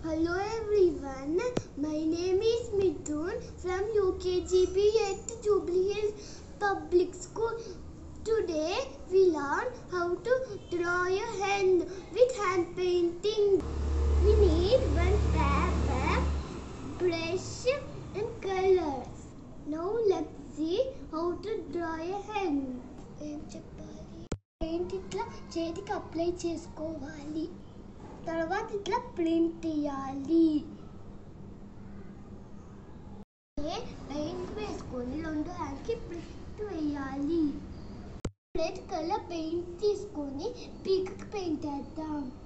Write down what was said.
Hello everyone, my name is Mithun from UKG at Jubilee Public School. Today we learn how to draw a hand with hand painting. We need one paper, brush and colors. Now let's see how to draw a hand. Paint itla చేతికి apply చేసుకోవాలి. తర్వాత ఇట్లా print చేయాలి. Paint వేసుకొని రెండు హ్యాండ్కి print వేయాలి. Red colour paint తీసుకొని పీకకి పెయింట్ వేద్దాం.